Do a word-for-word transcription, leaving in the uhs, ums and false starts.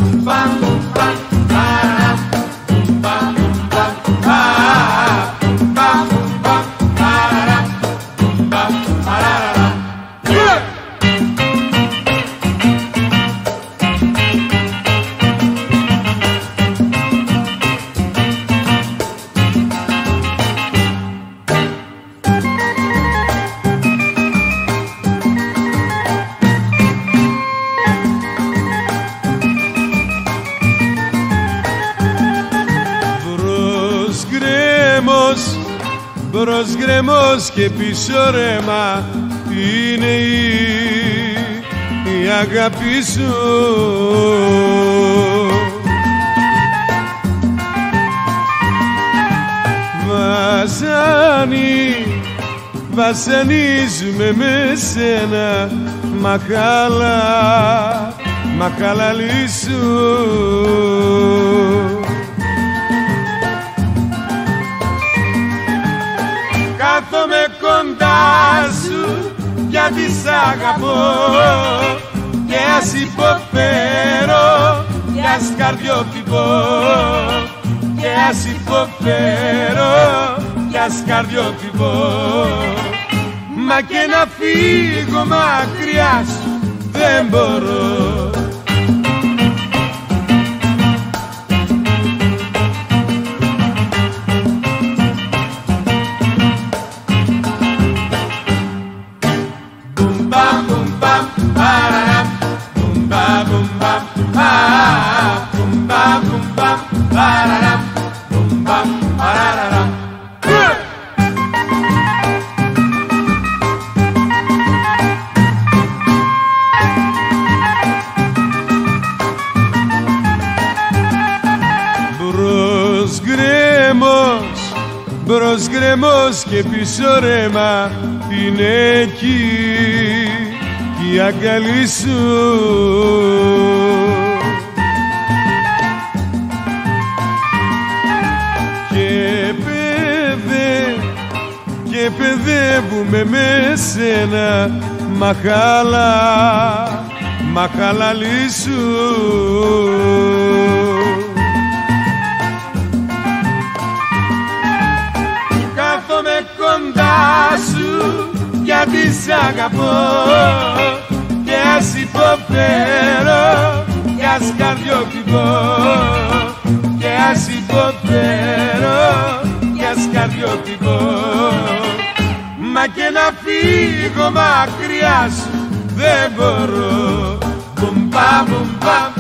Μπρος γκρεμός και πίσω ρέμα είναι η, η αγάπη σου. Βασανί, βασανίζουμε με σένα μαχάλα, μαχαλαλή σου. Κάθομαι κοντά σου γιατί σ' αγαπώ και ας υποφέρω και ας καρδιότυπω και ας υποφέρω και ας καρδιότυπω μα και να φύγω μακριά σου δεν μπορώ. Μπρος γκρεμός, μπρος γκρεμός και πίσω ρέμα είναι εκεί η αγκαλή σου. Και παιδε, και παιδεύουμε με σένα μαχάλα, μαχαλαλή σου. Κάθομαι κοντά σου γιατί σ' αγαπώ και ας υποφέρω και ας καρδιότυπω και ας υποφέρω και ας καρδιότυπω μα και να φύγω μακριά σου δεν μπορώ. Μπουμ πα μπουμ πα